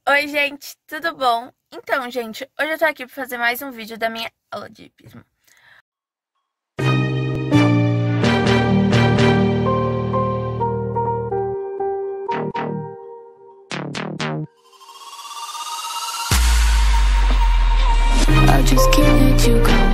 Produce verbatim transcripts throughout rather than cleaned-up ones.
Oi, gente, tudo bom? Então, gente, hoje eu tô aqui pra fazer mais um vídeo da minha aula de hipismo. I just can't let you go.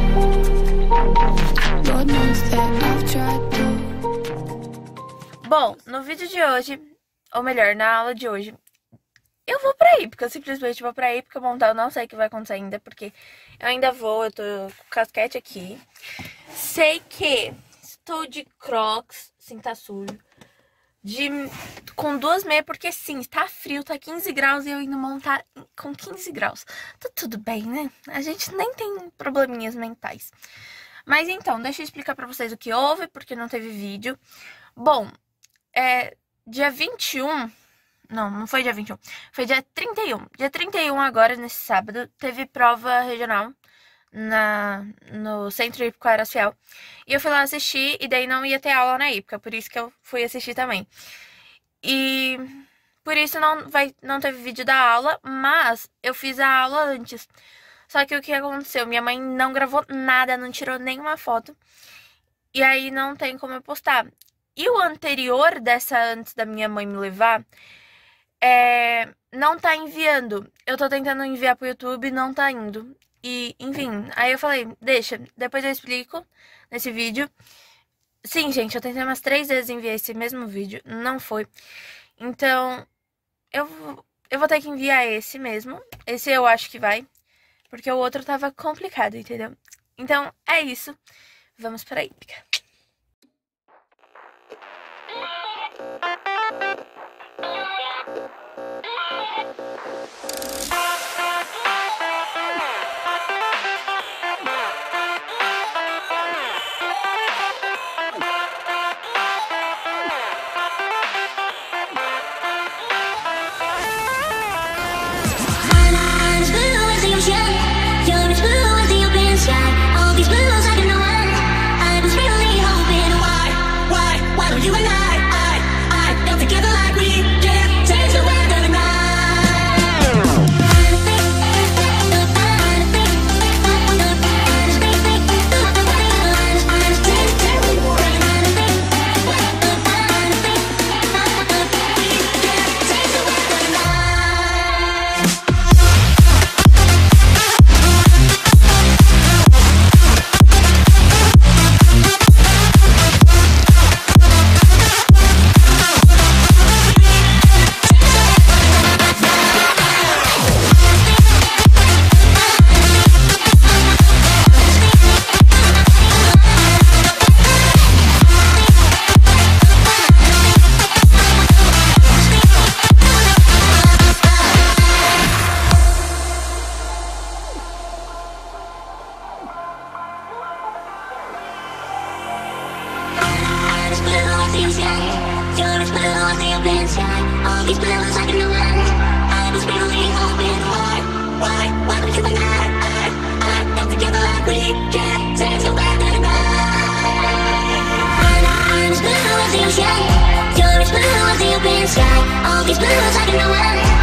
Lord knows that I've tried to. Bom, no vídeo de hoje, ou melhor, na aula de hoje, eu vou pra hípica, eu simplesmente vou pra hípica montar, eu não sei o que vai acontecer ainda, porque eu ainda vou, eu tô com o casquete aqui. Sei que estou de crocs, sim, tá sujo, de, com duas meias, porque sim, tá frio, tá quinze graus e eu indo montar com quinze graus. Tá tudo bem, né? A gente nem tem probleminhas mentais. Mas então, deixa eu explicar pra vocês o que houve, porque não teve vídeo. Bom, é dia vinte e um... Não, não foi dia vinte e um, foi dia trinta e um. Dia trinta e um agora, nesse sábado, teve prova regional na, no Centro Hípico Araciel. E eu fui lá assistir, e daí não ia ter aula na hípica, por isso que eu fui assistir também. E por isso não, vai, não teve vídeo da aula, mas eu fiz a aula antes. Só que o que aconteceu? Minha mãe não gravou nada, não tirou nenhuma foto. E aí não tem como eu postar. E o anterior dessa, antes da minha mãe me levar... É, não tá enviando. Eu tô tentando enviar pro YouTube, não tá indo. E, enfim, aí eu falei, deixa, depois eu explico nesse vídeo. Sim, gente, eu tentei umas três vezes enviar esse mesmo vídeo, não foi. Então, eu, eu vou ter que enviar esse mesmo. Esse eu acho que vai, porque o outro tava complicado, entendeu? Então, é isso. Vamos pra hípica. All these blues I can run. I was really hoping hard. Why, why would you and I, I, I come together like we can. Say so bad that I'm as blue as the ocean. You're as blue as the open sky. All these blues I can run.